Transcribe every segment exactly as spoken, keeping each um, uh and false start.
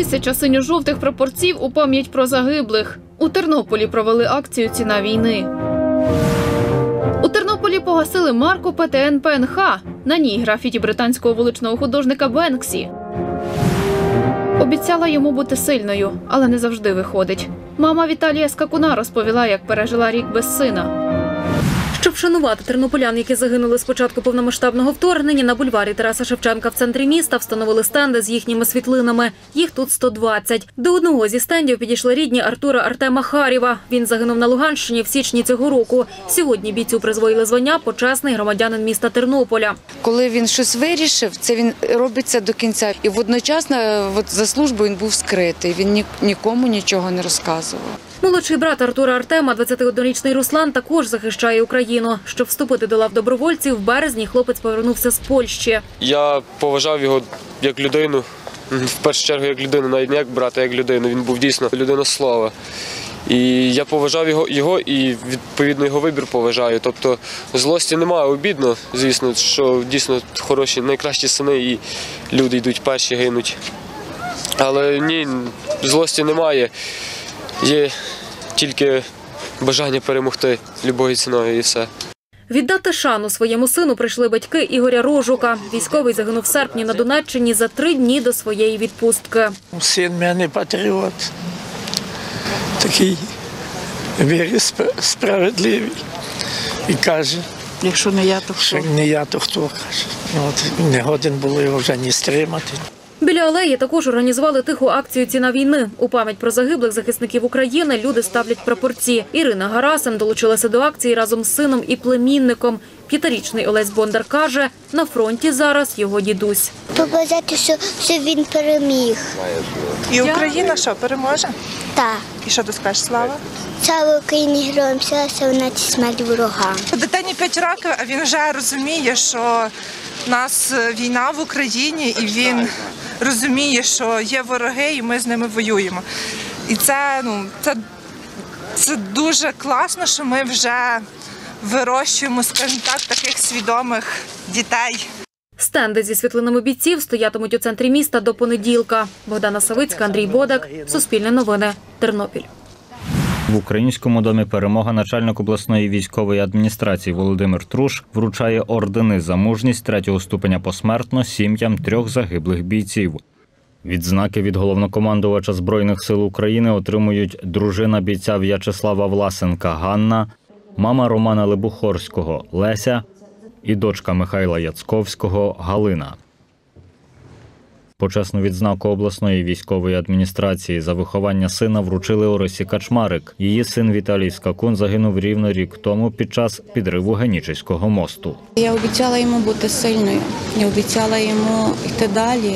Тисяча синьо-жовтих прапорців у пам'ять про загиблих. У Тернополі провели акцію «Ціна війни». У Тернополі погасили марку Пе Те Ен Пе Ен Ха. На ній графіті британського вуличного художника Бенксі. Обіцяла йому бути сильною, але не завжди виходить. Мама Віталія Скакуна розповіла, як пережила рік без сина. Щоб вшанувати тернополян, які загинули з початку повномасштабного вторгнення, на бульварі Тараса Шевченка в центрі міста встановили стенди з їхніми світлинами. Їх тут сто двадцять. До одного зі стендів підійшли рідні Артура Артема Харєва. Він загинув на Луганщині в січні цього року. Сьогодні бійцю призвоїли звання «Почесний громадянин міста Тернополя». Коли він щось вирішив, це він робиться до кінця. І водночасно от, за службу він був скритий, він ні, нікому нічого не розказував. Молодший брат Артура Артема, двадцятиоднорічний Руслан, також захищає Україну. Щоб вступити до лав добровольців, в березні хлопець повернувся з Польщі. Я поважав його як людину, в першу чергу як людину, навіть не як брата, а як людину. Він був дійсно людина слова. І я поважав його, його і відповідно його вибір поважаю. Тобто злості немає, обідно, звісно, що дійсно хороші, найкращі сини і люди йдуть перші, гинуть. Але ні, злості немає. Є тільки бажання перемогти любою ціною і все. Віддати шану своєму сину прийшли батьки Ігоря Рожука. Військовий загинув в серпні на Донеччині за три дні до своєї відпустки. Син в мене патріот, такий вірить справедливий і каже, якщо не я, то хто? Що не я, то хто, каже. От, не годен було його вже ні стримати. Біля алеї також організували тиху акцію «Ціна війни». У пам'ять про загиблих захисників України люди ставлять прапорці. Ірина Гарасин долучилася до акції разом з сином і племінником. П'ятирічний Олесь Бондар каже, на фронті зараз його дідусь. Побажати, що, що він переміг. І Україна що, переможе? Так. І що ти скажеш, Слава? Слава Україні, героям слава, слава смерть ворогам. Дитині п'ять років, а він вже розуміє, що у нас війна в Україні, і він розуміє, що є вороги, і ми з ними воюємо. І це, ну, це, це дуже класно, що ми вже вирощуємо, скажімо так, таких свідомих дітей. Стенди зі світлинами бійців стоятимуть у центрі міста до понеділка. Богдана Савицька, Андрій Бодак, Суспільне новини, Тернопіль. В Українському домі «Перемога» начальник обласної військової адміністрації Володимир Труш вручає ордени за мужність третього ступеня посмертно сім'ям трьох загиблих бійців. Відзнаки від головнокомандувача Збройних сил України отримують дружина бійця В'ячеслава Власенка Ганна, мама Романа Лебухорського Леся і дочка Михайла Яцковського Галина. Почесну відзнаку обласної військової адміністрації за виховання сина вручили Орисі Качмарик. Її син Віталій Скакун загинув рівно рік тому під час підриву Генічеського мосту. Я обіцяла йому бути сильною, я обіцяла йому йти далі.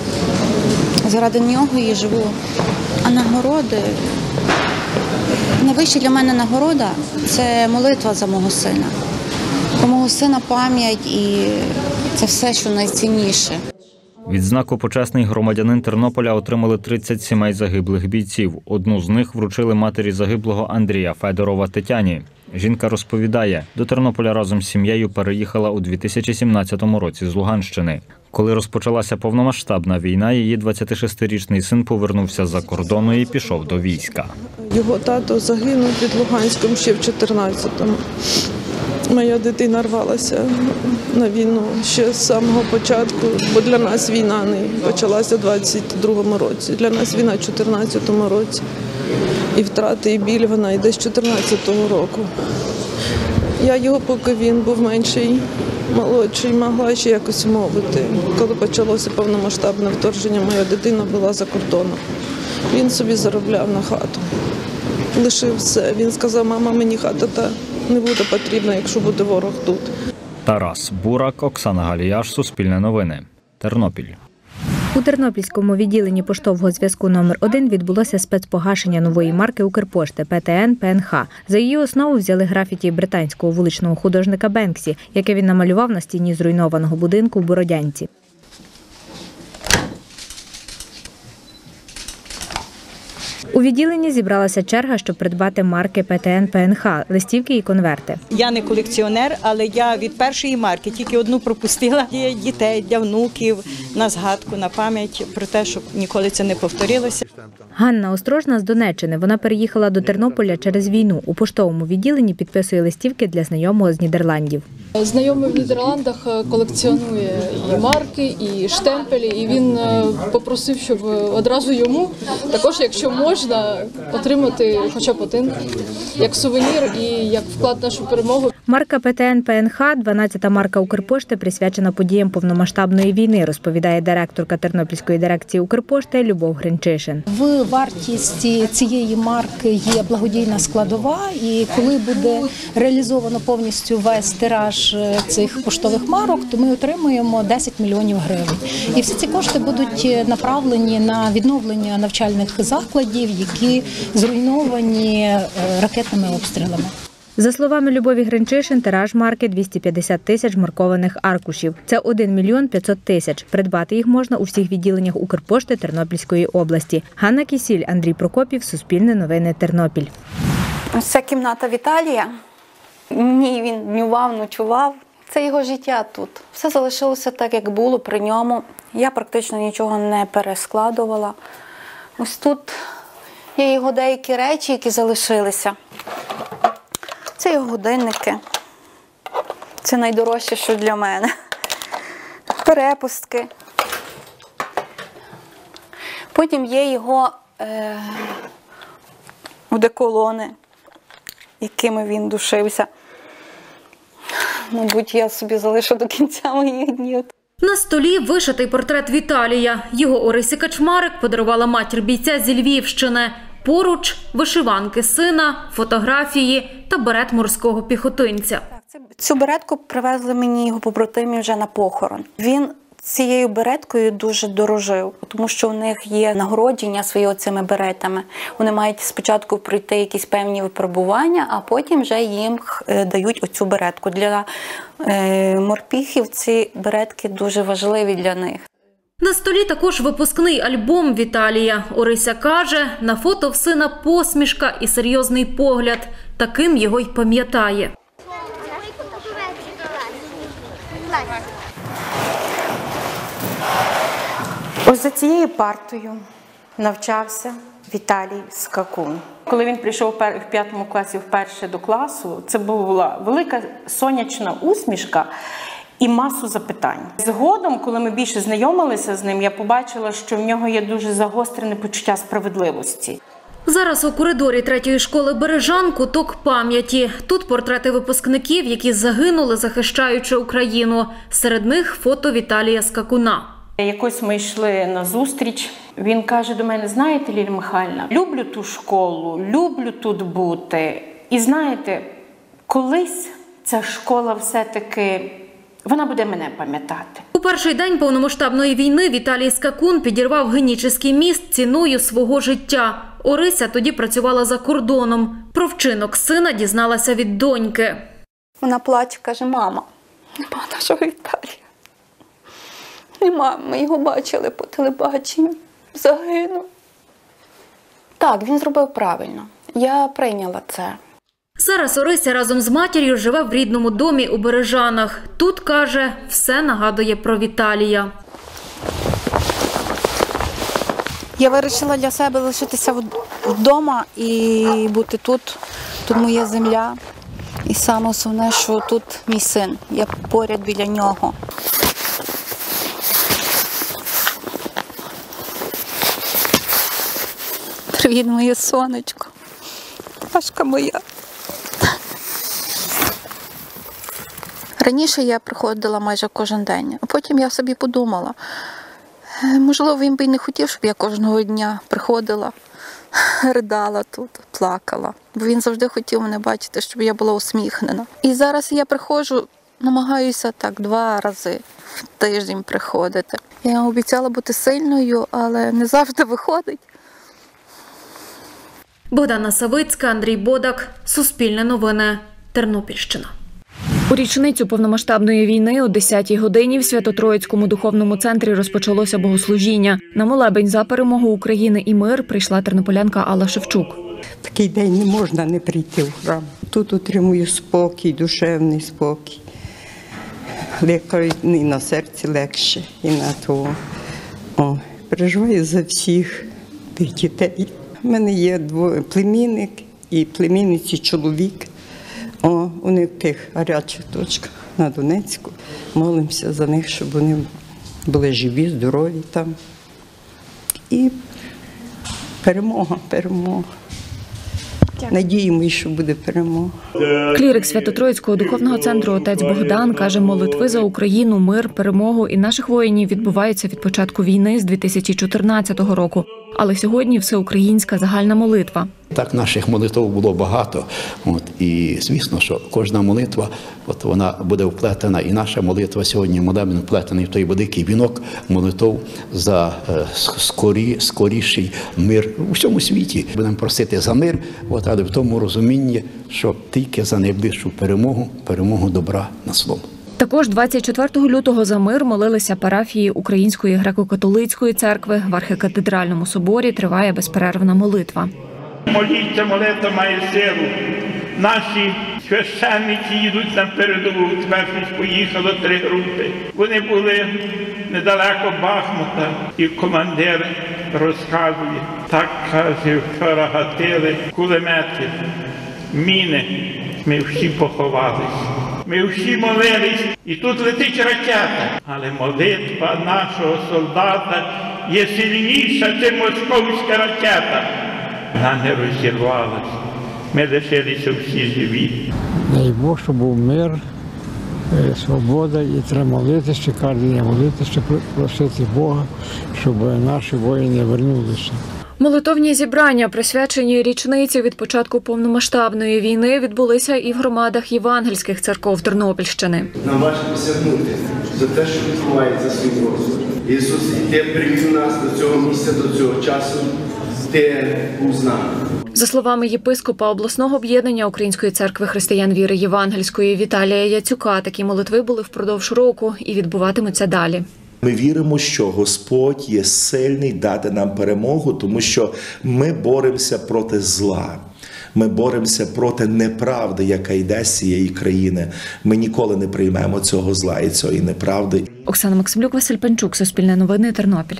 Заради нього і живу. А нагороди, найвища для мене нагорода – це молитва за мого сина. Про мого сина пам'ять і це все, що найцінніше. Відзнаку «Почесний громадянин Тернополя» отримали тридцять сімей загиблих бійців. Одну з них вручили матері загиблого Андрія Федорова Тетяні. Жінка розповідає, до Тернополя разом з сім'єю переїхала у дві тисячі сімнадцятому році з Луганщини. Коли розпочалася повномасштабна війна, її двадцятишестирічний син повернувся з-за кордону і пішов до війська. Його тато загинув під Луганськом ще в чотирнадцятому. Моя дитина рвалася на війну ще з самого початку, бо для нас війна не почалася в двадцять другому році, для нас війна в чотирнадцятому році. І втрати, і біль вона йде з чотирнадцятого року. Я його, поки він був менший, молодший, могла ще якось мовити. Коли почалося повномасштабне вторгнення, моя дитина була за кордоном. Він собі заробляв на хату. Лишив все. Він сказав, мама, мені хата та не буде потрібна, якщо буде ворог тут. Тарас Бурак, Оксана Галіяш, Суспільне новини, Тернопіль. У Тернопільському відділенні поштового зв'язку номер один відбулося спецпогашення нової марки Укрпошти Пе Те Ен Пе Ен Ха. За її основу взяли графіті британського вуличного художника Бенксі, яке він намалював на стіні зруйнованого будинку в Бородянці. У відділенні зібралася черга, щоб придбати марки Пе Те Ен Пе Ен Ха, листівки і конверти. Я не колекціонер, але я від першої марки тільки одну пропустила для дітей, для внуків, на згадку, на пам'ять про те, щоб ніколи це не повторилося. Ганна Острожна з Донеччини. Вона переїхала до Тернополя через війну. У поштовому відділенні підписує листівки для знайомого з Нідерландів. Знайомий в Нідерландах колекціонує і марки, і штемпелі, і він попросив, щоб одразу йому, також, якщо можна, отримати хоча б один, як сувенір і як вклад в нашу перемогу. Марка Пе Те Ен Пе Ен Ха – дванадцята марка Укрпошти, присвячена подіям повномасштабної війни, розповідає директорка Тернопільської дирекції Укрпошти Любов Гринчишин. В вартісті цієї марки є благодійна складова, і коли буде реалізовано повністю весь тираж цих поштових марок, то ми отримуємо десять мільйонів гривень. І всі ці кошти будуть направлені на відновлення навчальних закладів, які зруйновані ракетними обстрілами. За словами Любові Гринчишин, тираж марки – двісті п'ятдесят тисяч маркованих аркушів. Це один мільйон п'ятсот тисяч. Придбати їх можна у всіх відділеннях Укрпошти Тернопільської області. Ганна Кісіль, Андрій Прокопів, Суспільне новини, Тернопіль. Ось ця кімната Віталія. В ній він днював, ночував. Це його життя тут. Все залишилося так, як було при ньому. Я практично нічого не перескладувала. Ось тут є його деякі речі, які залишилися. Це його годинники. Це найдорожче, що для мене. Перепустки. Потім є його е, одеколони, якими він душився. Мабуть, я собі залишу до кінця моїх днів. На столі вишитий портрет Віталія. Його Орисі Качмарик подарувала матір бійця зі Львівщини. Поруч – вишиванки сина, фотографії та берет морського піхотинця. Цю беретку привезли мені його побратимі вже на похорон. Він цією береткою дуже дорожив, тому що у них є нагородження своїми цими беретами. Вони мають спочатку пройти якісь певні випробування, а потім вже їм дають оцю беретку. Для морпіхів ці беретки дуже важливі для них. На столі також випускний альбом Віталія. Орися каже, на фото в сина посмішка і серйозний погляд. Таким його й пам'ятає. Ось за цією партою навчався Віталій Скакун. Коли він прийшов в п'ятому класі вперше до класу, це була велика сонячна усмішка і масу запитань. Згодом, коли ми більше знайомилися з ним, я побачила, що в нього є дуже загострене почуття справедливості. Зараз у коридорі третьої школи Бережан куток пам'яті. Тут портрети випускників, які загинули, захищаючи Україну. Серед них фото Віталія Скакуна. Якось ми йшли на зустріч. Він каже до мене: знаєте, Лілія Михайлівна, люблю ту школу, люблю тут бути. І знаєте, колись ця школа все-таки, вона буде мене пам'ятати. У перший день повномасштабної війни Віталій Скакун підірвав Генічеський міст ціною свого життя. Орися тоді працювала за кордоном. Про вчинок сина дізналася від доньки. Вона плаче, каже: мама, нема нашого Віталія. Нема, ми його бачили по телебаченню, загинув. Так, він зробив правильно. Я прийняла це. Зараз Орися разом з матір'ю живе в рідному домі у Бережанах. Тут, каже, все нагадує про Віталія. Я вирішила для себе лишитися вдома і бути тут. Тут моя земля. І саме основне, що тут мій син. Я поряд біля нього. Привіт, моє сонечко. Пашка моя. Раніше я приходила майже кожен день, а потім я собі подумала, можливо, він би й не хотів, щоб я кожного дня приходила, ридала тут, плакала. Бо він завжди хотів мене бачити, щоб я була усміхнена. І зараз я приходжу, намагаюся так два рази в тиждень приходити. Я обіцяла бути сильною, але не завжди виходить. Богдана Савицька, Андрій Бодак, Суспільне новини, Тернопільщина. У річницю повномасштабної війни о десятій годині в Свято-Троїцькому духовному центрі розпочалося богослужіння. На молебень за перемогу України і мир прийшла тернополянка Алла Шевчук. Такий день не можна не прийти в храм. Тут отримую спокій, душевний спокій. Лікають і на серці легше, і на того. О, переживаю за всіх тих дітей. У мене є двоє племінник і племінниці чоловік. О, вони в тих гарячих точках на Донецьку. Молимося за них, щоб вони були живі, здорові там. І перемога, перемога. Надіємося, що буде перемога. Клірик Свято-Троїцького духовного центру отець Богдан каже, молитви за Україну, мир, перемогу і наших воїнів відбуваються від початку війни з дві тисячі чотирнадцятого року. Але сьогодні всеукраїнська загальна молитва. Так, наших молитв було багато. От, і звісно, що кожна молитва, от вона буде вплетена, і наша молитва сьогодні молебен вплетений в той великий вінок молитв за е, скорі, скоріший мир у всьому світі. Будемо просити за мир, от, але в тому розумінні, що тільки за найближчу перемогу, перемогу добра на слово. Також двадцять четвертого лютого за мир молилися парафії Української греко-католицької церкви. В архікатедральному соборі триває безперервна молитва. Моліться, молитва має силу. Наші священники їдуть на передову. Тепер поїхало три групи. Вони були недалеко Бахмута. І командир розказує, так, каже, вчора гатили кулемети, міни. Ми всі поховалися. Ми всі молились, і тут летить ракета. Але молитва нашого солдата є сильніша, ніж московська ракета. Вона не розірвалася. Ми лишилися всі живі. Дай Бог, щоб був мир, свобода, і треба молитися, кожен день молитися, просити Бога, щоб наші воїни повернулися. Молитовні зібрання, присвячені річниці від початку повномасштабної війни, відбулися і в громадах євангельських церков Тернопільщини. Нам важко посягнути за те, що відбувається свій розсуд. Ісус, Ти привів нас до цього місця, до цього часу, Ти був з нами. За словами єпископа обласного об'єднання Української церкви християн віри Євангельської Віталія Яцюка, такі молитви були впродовж року і відбуватимуться далі. Ми віримо, що Господь є сильний дати нам перемогу, тому що ми боремося проти зла. Ми боремося проти неправди, яка йде з цієї країни. Ми ніколи не приймемо цього зла і цієї неправди. Оксана Максимлюк, Василь Панчук, Суспільне новини, Тернопіль.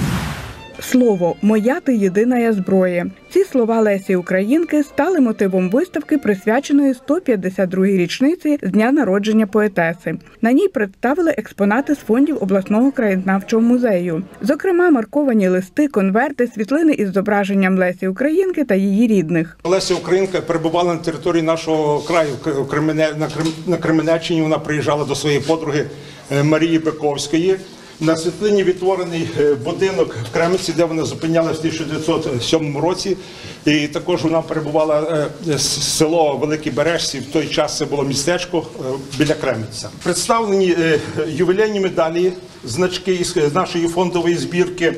Слово «Моя ти єдина я зброя». Ці слова Лесі Українки стали мотивом виставки, присвяченої сто п'ятдесят другій річниці з дня народження поетеси. На ній представили експонати з фондів обласного краєзнавчого музею. Зокрема, марковані листи, конверти, світлини із зображенням Лесі Українки та її рідних. Леся Українка перебувала на території нашого краю, на Кременеччині. Вона приїжджала до своєї подруги Марії Бековської. На світлині відтворений будинок в Кременці, де вона зупинялася в тисяча дев'ятсот сьомому році. І також вона перебувала село Великі Бережці, в той час це було містечко біля Кременця. Представлені ювілейні медалі, значки з нашої фондової збірки,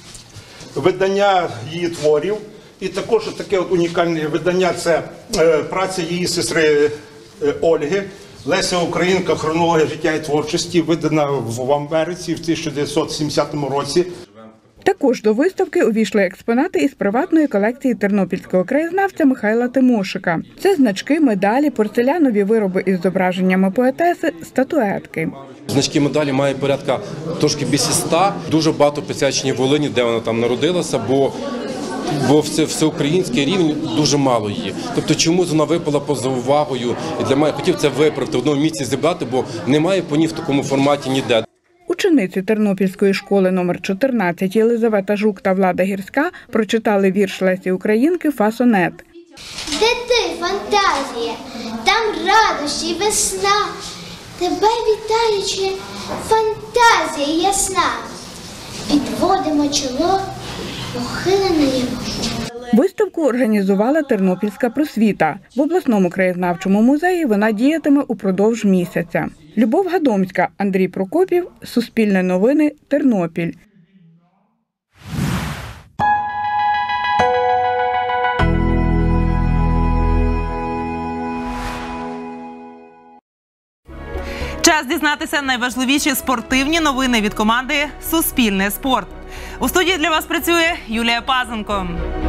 видання її творів. І також таке от унікальне видання – це праця її сестри Ольги. Леся Українка. Хронологія життя і творчості, видана в Америці в тисяча дев'ятсот сімдесятому році. Також до виставки увійшли експонати із приватної колекції тернопільського краєзнавця Михайла Тимошика. Це значки, медалі, порцелянові вироби із зображеннями поетеси, статуетки. Значки медалі має порядка трошки більше ста. Дуже багато присвячені Волині, де вона там народилася, бо Бо всеукраїнський рівень дуже мало її. Тобто чомусь вона випала поза увагою. І для мене хотів це виправити, в одному місці зібрати, бо немає по ній в такому форматі ніде. Учениці Тернопільської школи номер чотирнадцять Єлизавета Жук та Влада Гірська прочитали вірш Лесі Українки «Фасонет». Де ти, фантазія, там радощі, весна, тебе вітаючи, фантазія ясна. Підводимо чоло, похилене його. Виставку організувала Тернопільська просвіта. В обласному краєзнавчому музеї вона діятиме упродовж місяця. Любов Гадомська, Андрій Прокопів, Суспільне новини, Тернопіль. Час дізнатися найважливіші спортивні новини від команди «Суспільне спорт». У студії для вас працює Юлія Пазенко.